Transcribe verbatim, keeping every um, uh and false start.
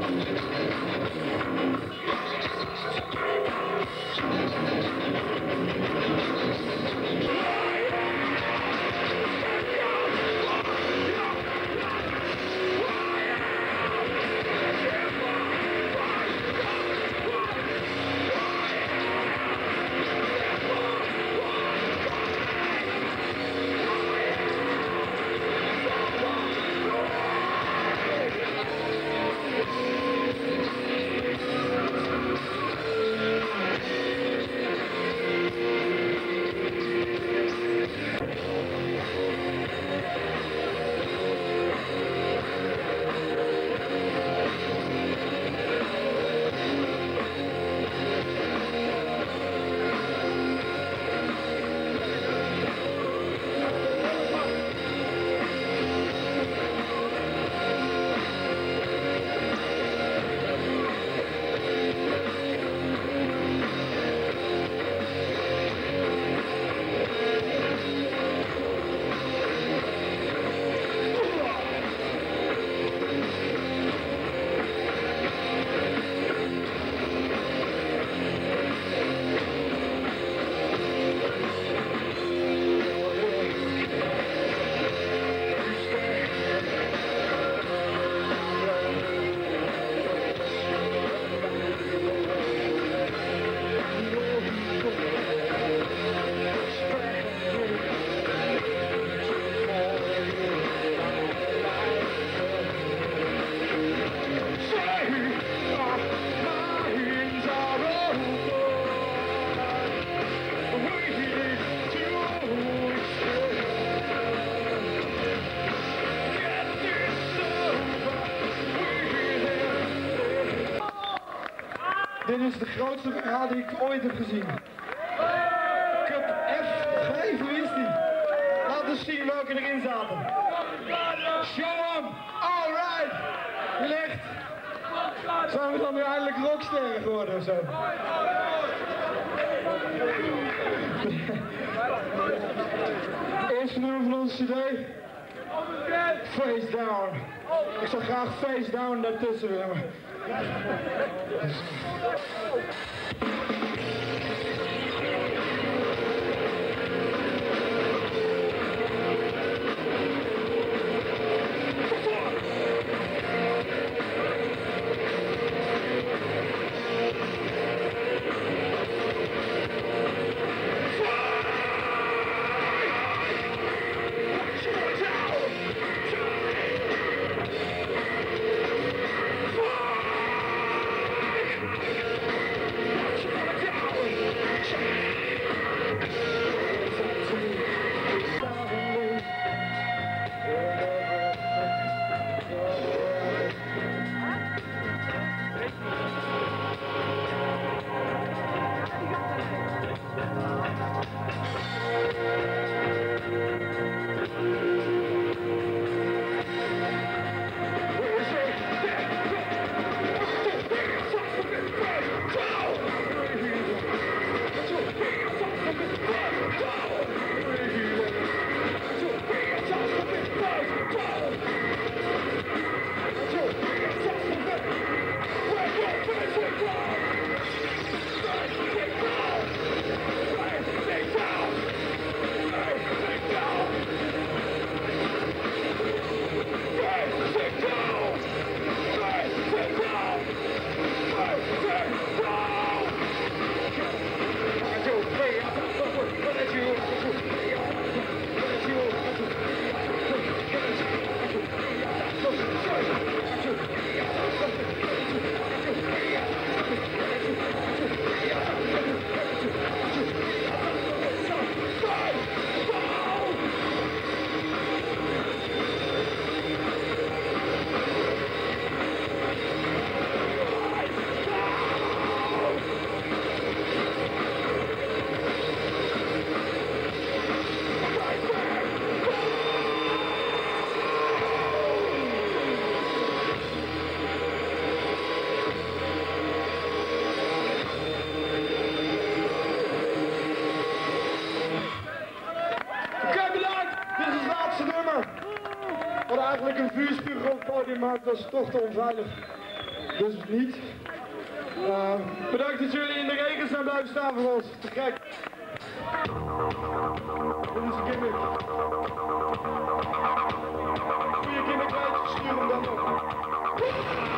Dit is de grootste parade die ik ooit heb gezien. Cup F vijf, hoe is die? Laat eens zien welke erin zaten. Show hem! Alright! Licht! Zijn we dan nu eindelijk rocksterren geworden of zo? Eerste nummer van onze cd. Face Down. Ik zou graag Face Down daartussen willen. Wat eigenlijk een vuurspuug op het podium maakt, dat is toch te onveilig. Dus niet. Uh, bedankt dat jullie in de regen zijn blijven staan voor ons. Te gek. Dit is een gimmick. Goeie gimmick uit, stuur hem dan op.